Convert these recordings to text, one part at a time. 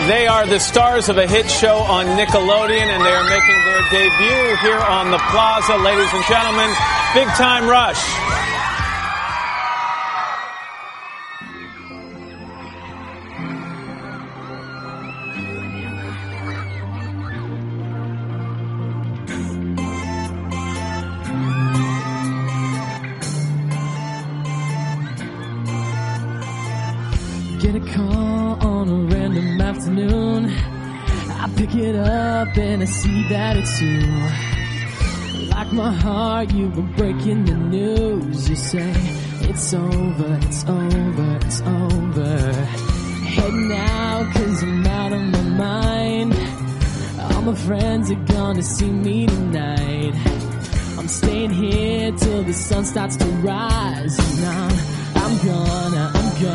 They are the stars of a hit show on Nickelodeon, and they are making their debut here on the Plaza. Ladies and gentlemen, Big Time Rush. Get a call on a random afternoon. I pick it up and I see that it's you. Like my heart, you were breaking the news. You say, it's over, it's over, it's over. Heading out cause I'm out of my mind. All my friends are gonna see me tonight. I'm staying here till the sun starts to rise. And I'm gonna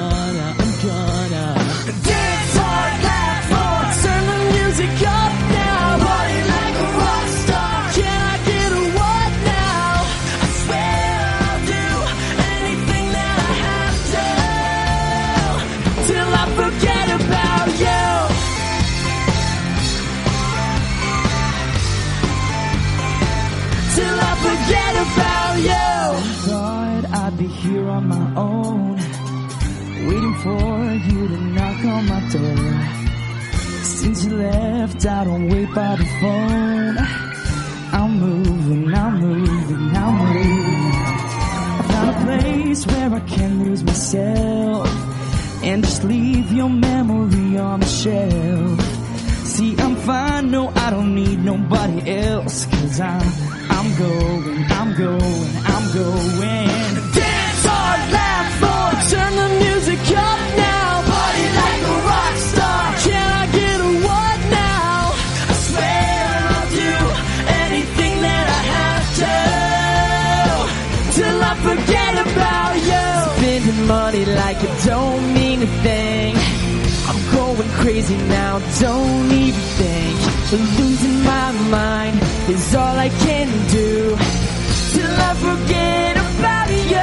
dance hard, laugh hard, turn the music up now, party like a rock star. Can I get a what now? I swear I'll do anything that I have to, till I forget about you. Till I forget about you. Thought I'd be here on my own, waiting for you to knock on my door. Since you left, I don't wait by the phone. I'm moving. I found a place where I can lose myself and just leave your memory on the shelf. See, I'm fine, no, I don't need nobody else, cause I'm going. Dance hard, laugh hard, turn the music up now, party like a rock star. Can I get a what now? I swear I'll do anything that I have to, till I forget about you. Spending money like it don't mean a thing. I'm going crazy now, don't even think. Losing my mind is all I can do, till I forget about you.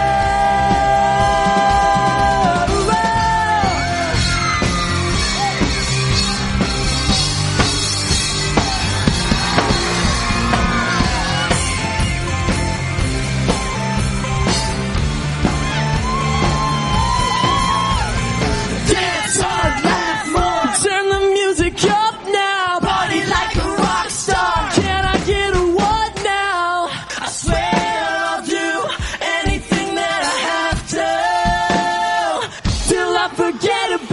Dance hard, laugh more, turn the music up now, party like a rock star. Can I get a what now? I swear I'll do anything that I have to, till I forget about